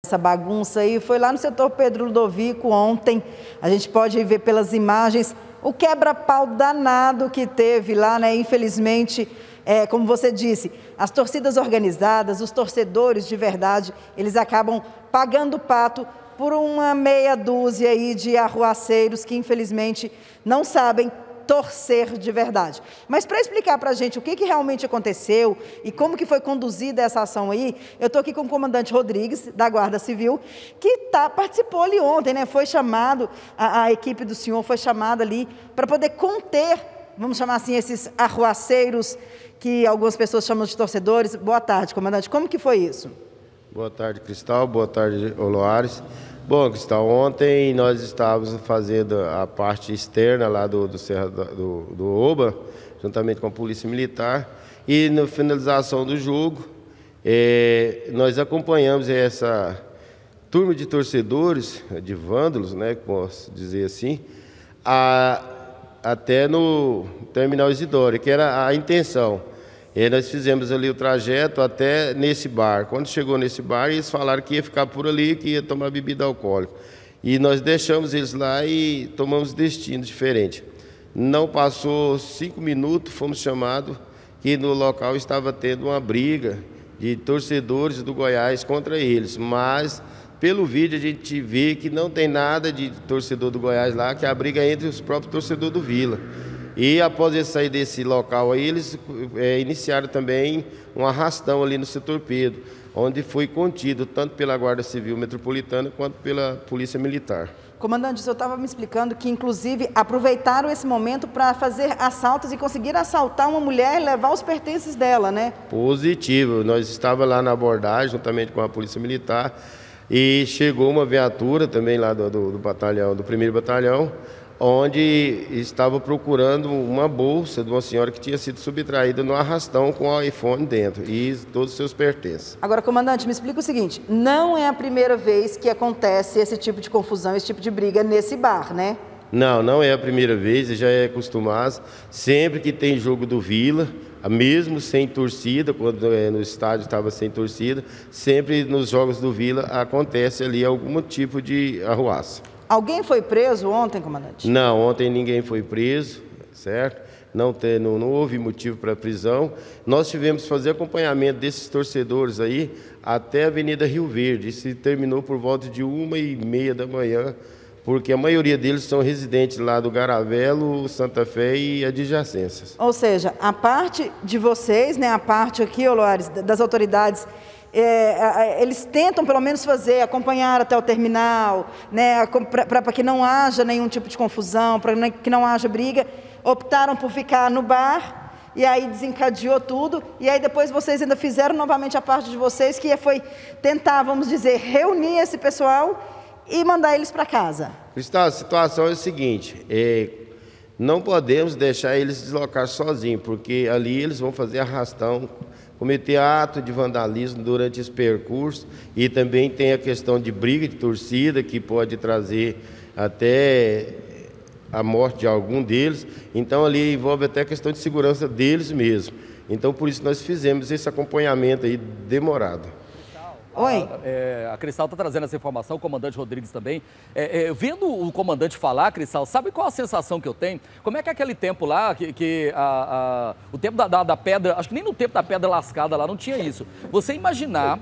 Essa bagunça aí foi lá no setor Pedro Ludovico ontem. A gente pode ver pelas imagens o quebra-pau danado que teve lá, né? Infelizmente, como você disse, as torcidas organizadas, os torcedores de verdade, eles acabam pagando o pato por uma meia dúzia aí de arruaceiros que infelizmente não sabem torcer de verdade. Mas para explicar para a gente o que realmente aconteceu e como que foi conduzida essa ação aí, eu estou aqui com o comandante Rodrigues, da Guarda Civil, que participou ali ontem, né? Foi chamado, a equipe do senhor foi chamada ali para poder conter, vamos chamar assim, esses arruaceiros que algumas pessoas chamam de torcedores. Boa tarde, comandante. Como que foi isso? Boa tarde, Cristal. Boa tarde, Loares. Bom, Cristal, ontem nós estávamos fazendo a parte externa lá do Oba, juntamente com a Polícia Militar, e na finalização do jogo, nós acompanhamos essa turma de torcedores, de vândalos, né, posso dizer assim, até no Terminal Isidoro, que era a intenção. E nós fizemos ali o trajeto até nesse bar. Quando chegou nesse bar, eles falaram que ia ficar por ali, que ia tomar bebida alcoólica. E nós deixamos eles lá e tomamos destino diferente. Não passou 5 minutos, fomos chamados que no local estava tendo uma briga de torcedores do Goiás contra eles. Mas, pelo vídeo, a gente vê que não tem nada de torcedor do Goiás lá, que a briga é entre os próprios torcedores do Vila. E após eles sair desse local aí, eles iniciaram também um arrastão ali no setor Pedro, onde foi contido tanto pela Guarda Civil Metropolitana quanto pela Polícia Militar. Comandante, o senhor estava me explicando que, inclusive, aproveitaram esse momento para fazer assaltos e conseguiram assaltar uma mulher e levar os pertences dela, né? Positivo. Nós estávamos lá na abordagem, juntamente com a Polícia Militar, e chegou uma viatura também lá do batalhão, do 1º Batalhão, onde estava procurando uma bolsa de uma senhora que tinha sido subtraída no arrastão com o iPhone dentro e todos os seus pertences. Agora, comandante, me explica o seguinte, não é a primeira vez que acontece esse tipo de confusão, esse tipo de briga nesse bar, né? Não, não é a primeira vez, já é acostumado. Sempre que tem jogo do Vila, mesmo sem torcida, quando no estádio estava sem torcida, sempre nos jogos do Vila acontece ali algum tipo de arruaça. Alguém foi preso ontem, comandante? Não, ontem ninguém foi preso, certo? Não houve motivo para prisão. Nós tivemos que fazer acompanhamento desses torcedores aí até a Avenida Rio Verde. Isso terminou por volta de 1h30 da manhã, porque a maioria deles são residentes lá do Garavelo, Santa Fé e adjacências. Ou seja, a parte de vocês, né, a parte aqui, Loares, das autoridades, eles tentam pelo menos acompanhar até o terminal, né, para que não haja nenhum tipo de confusão, para que não haja briga. Optaram por ficar no bar e aí desencadeou tudo. E aí depois vocês ainda fizeram novamente a parte de vocês, que foi tentar, vamos dizer, reunir esse pessoal e mandar eles para casa. Cristal, a situação é o seguinte, não podemos deixar eles deslocar sozinhos, porque ali eles vão fazer arrastão, cometer ato de vandalismo durante esse percurso, e também tem a questão de briga de torcida, que pode trazer até a morte de algum deles. Então ali envolve até a questão de segurança deles mesmos. Então por isso nós fizemos esse acompanhamento aí demorado. Oi. A Cristal está trazendo essa informação, o comandante Rodrigues também. Vendo o comandante falar, Cristal, sabe qual a sensação que eu tenho? Como é que é aquele tempo lá, o tempo da pedra, acho que nem no tempo da pedra lascada lá não tinha isso. Você imaginar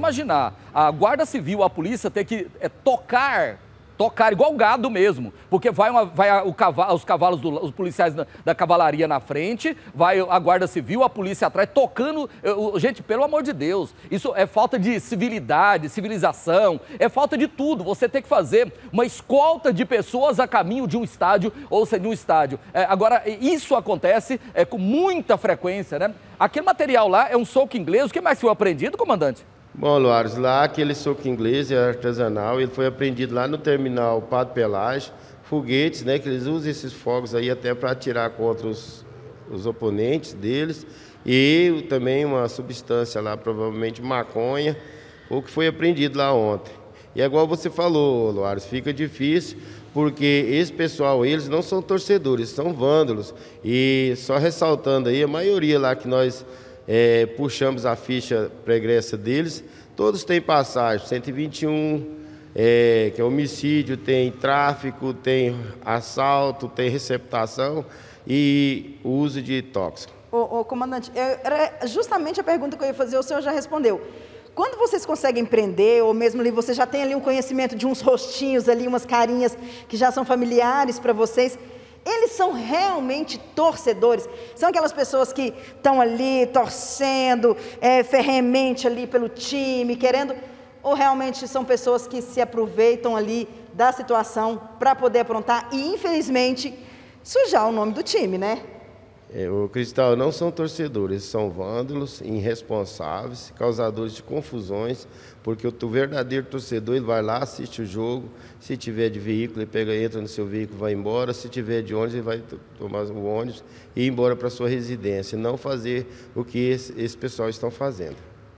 a Guarda Civil, a polícia ter que tocar igual gado mesmo, porque os cavalos, os policiais da cavalaria na frente, vai a Guarda Civil, a polícia atrás, tocando. Gente, pelo amor de Deus, isso é falta de civilidade, civilização, é falta de tudo. Você tem que fazer uma escolta de pessoas a caminho de um estádio, ou seja, de um estádio. Agora, isso acontece com muita frequência, né? Aquele material lá é um soco inglês. O que mais foi aprendido, comandante? Bom, Loares, lá aquele soco inglês é artesanal, ele foi apreendido lá no terminal Padre Pelágio, foguetes, né, que eles usam esses fogos aí até para atirar contra os oponentes deles, e também uma substância lá, provavelmente maconha, o que foi apreendido lá ontem. E é igual você falou, Loares, fica difícil, porque esse pessoal, eles não são torcedores, são vândalos, e só ressaltando aí, a maioria lá que nós puxamos a ficha pregressa deles, todos têm passagem, 121, que é homicídio, tem tráfico, tem assalto, tem receptação e o uso de tóxico. Comandante, era justamente a pergunta que eu ia fazer, o senhor já respondeu. Quando vocês conseguem prender, ou mesmo ali, você já tem ali um conhecimento de uns rostinhos ali, umas carinhas que já são familiares para vocês, eles são realmente torcedores? São aquelas pessoas que estão ali torcendo ferrenhamente ali pelo time, querendo... Ou realmente são pessoas que se aproveitam ali da situação para poder aprontar e, infelizmente, sujar o nome do time, né? O Cristal, não são torcedores, são vândalos, irresponsáveis, causadores de confusões, porque o verdadeiro torcedor, ele vai lá, assiste o jogo, se tiver de veículo, ele entra no seu veículo e vai embora, se tiver de ônibus, ele vai tomar o ônibus e ir embora para sua residência, não fazer o que esse pessoal estão fazendo.